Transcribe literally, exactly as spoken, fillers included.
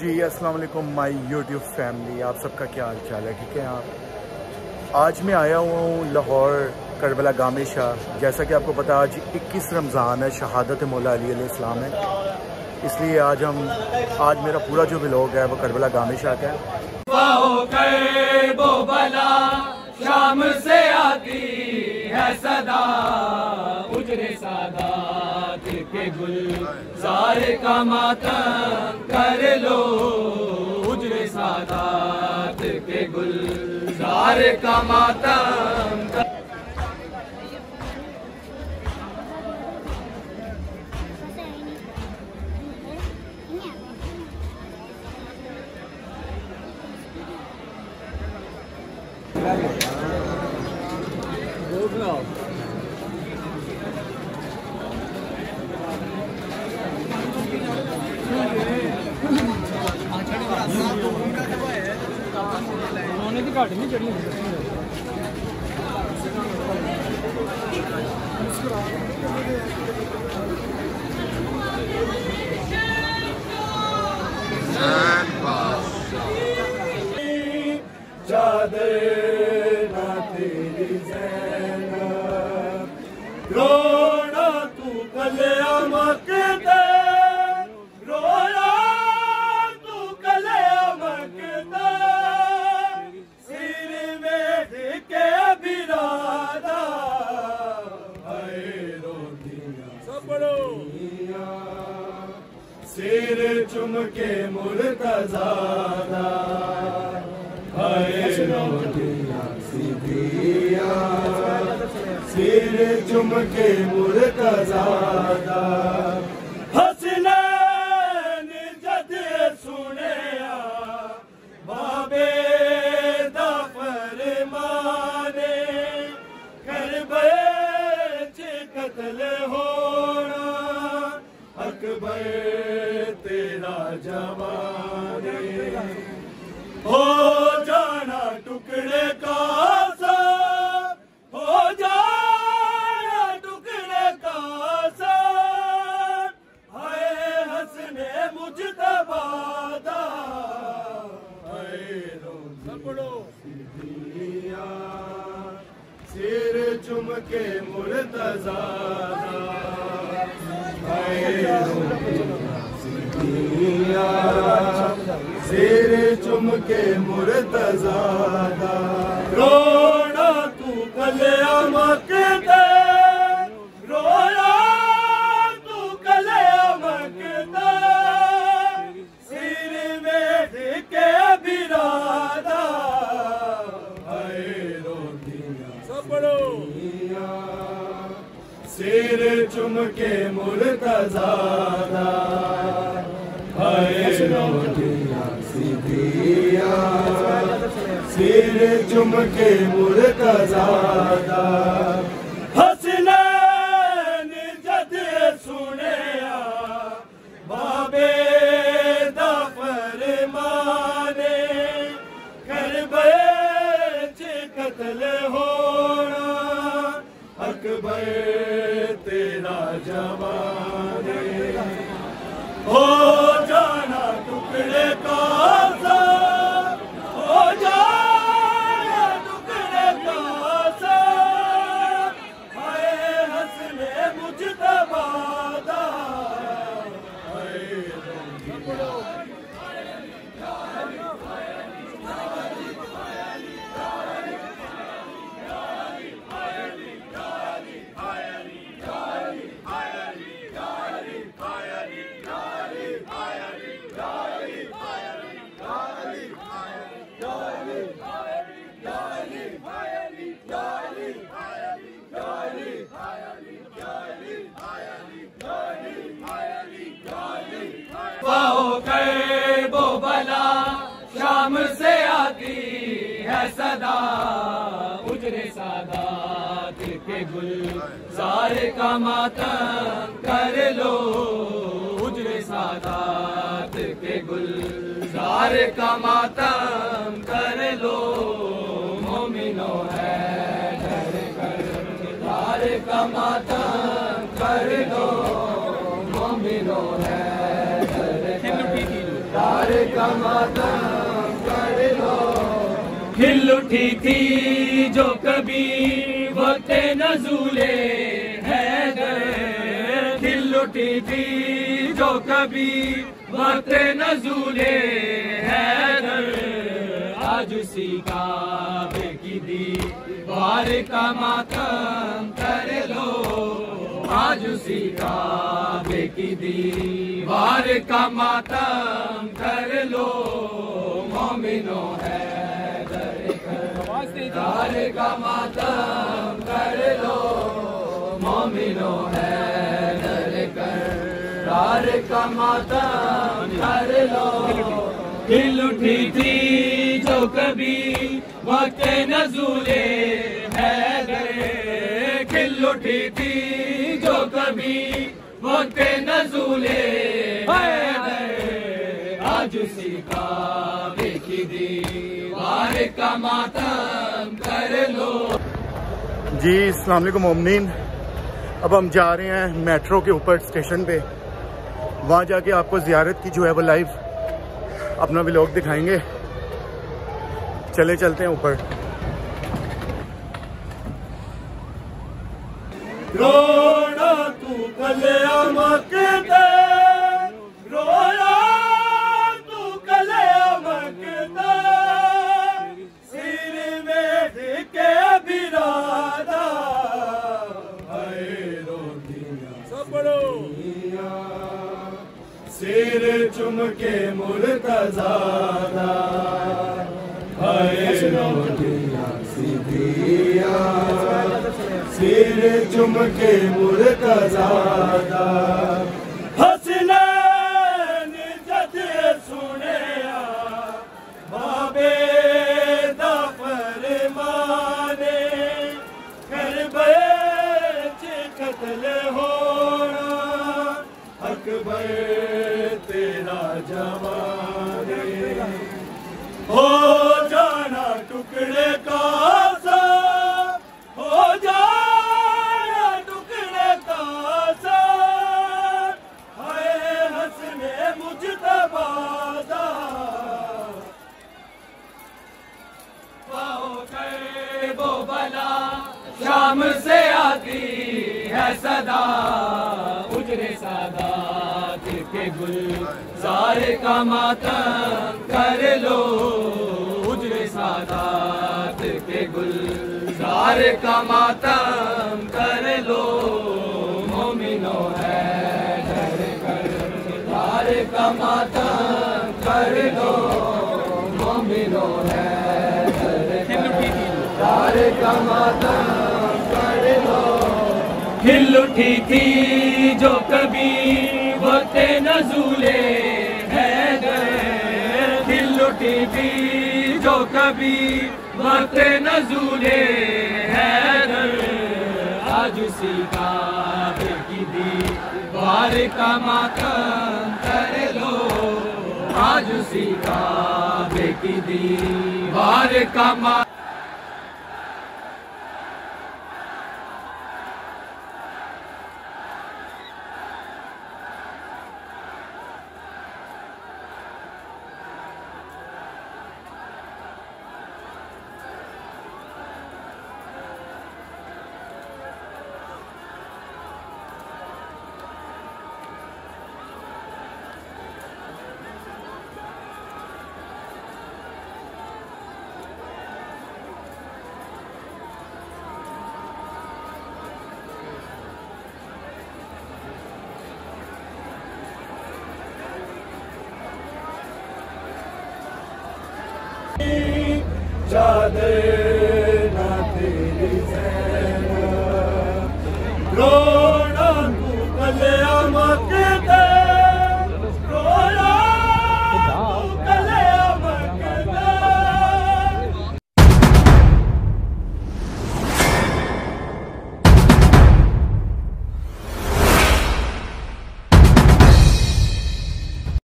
जी अस्सलाम वालेकुम my YouTube family, आप सबका क्या हाल चाल है? ठीक है आप। आज मैं आया हुआ हूँ लाहौर करबला गामे शाह। जैसा कि आपको पता आज इक्कीस रमज़ान है, शहादत मौला अली अलैहिस्सलाम है, इसलिए आज हम आज मेरा पूरा जो व्लॉग है वो करबला गामे शाह का है। वो बला शाम से आती है सदा, उजरे सादात के गुलजार का मातम कर लो, उजरे सादात के गुलजार का मातम कर। उन्होंने भी घाटी नहीं चढ़ी चादर ना तेरी ज़ैनब, रोना तू कलेमा के दे, रोना तू कलेमा के दे, सिर में के बिरादा है रोटियां सब बड़ो, सिर चुम के मुर्तज़ादा सिर चुम के मुर्तज़ादा, हसनैन जद सुने बाबे दा फरमाने, करबले च कत्ल होना, अकबर तेरा जवाने हो जाना टुकड़े का सा, हो जाना टुकड़े का सा, हाय हंसने मुजतबादा, हाय रोज़ सिद्धिया, सिर चुम के मुर्तज़ादा, हाय सिद्धिया, सिर चुम के मुर्तज़ादा, रोना तू कलेमा के दे, रोना तू कलेमा के दे, सिर में के बिरादा है रोटियां सब बड़ो, सिर चुम के मुर्तज़ादा है रोटियां सिद्धिया, सिर चुम के मुर्तज़ादा, हसनैन जद सुने बाबे दा फरमाने, करबले च कत्ल होना, अकबर तेरा जवाने हो जाना टुकड़े का सा, हो जाना टुकड़े का सा, हाय हंसने मुजतबादा, हाय पाओ कर वो बला शाम से आती है सदा, उजरे सादात के गुलजार का मातम कर लो, उजरे सादात के गुलजार का मातम कर लो, मोमिनो है डर कर गुलजार का मातम कर लो, मोमिनो है सारे का मातम कर लो। हिल उठी थी जो कभी वक्त नज़ूले हैदर, हिल उठी थी जो कभी वक्त नज़ूले हैदर, आज उसी काबे की दीवार का मातम कर लो। आज उसी काबे की दीवार का मातम कर लो। मोमिनो है दर का मातम कर लो। मोमिनो है दर का मातम कर लो। हिल उठी थी जो कभी वक्त नज़ूले हैदर, हिल उठी थी जो कभी वक्त नज़ूले हैदर, आज उसी काबे की दीवार का मातम कर लो। जी अस्सलाम वालेकुम मोमिनीन, अब हम जा रहे हैं मेट्रो के ऊपर स्टेशन पे। वहाँ जाके आपको ज़ियारत की जो है वो लाइव अपना व्लॉग दिखाएंगे। चले चलते हैं ऊपर। रोना तू कल्याम के दे, रोना तू कल्याम के दे, सिर में के बिरादा है रोटियां सब बड़ो, सिर चुम के मुर्तज़ादा है रोटियां सीधियां, सिर चुम के मुर्तज़ादा। हसनैन जद सुने बाबे दा फरमाने, करबे च कत्ल होना, अकबर तेरा जवाने, हो जाना टुकड़े का सा, हो जाना टुकड़े का सा, हाय हसने मुजतबा दा। पाओ कर वो बला शाम से आती है सदा, उजरे सादात के गुलजार का मातम कर लो। उजरे सादात के गुलजार का मातम कर लो। मोमिनो है डर कर दार का मातम कर लो। मोमिनो है दार का मातम कर लो। हिल उठी थी जो कभी वक्त नज़ूले हैदर, हिल उठी थी जो कभी वक्त नज़ूले हैदर, आज उसी काबे की दीवार का मातम कर लो। आज उसी काबे की दीवार का मातम। चादर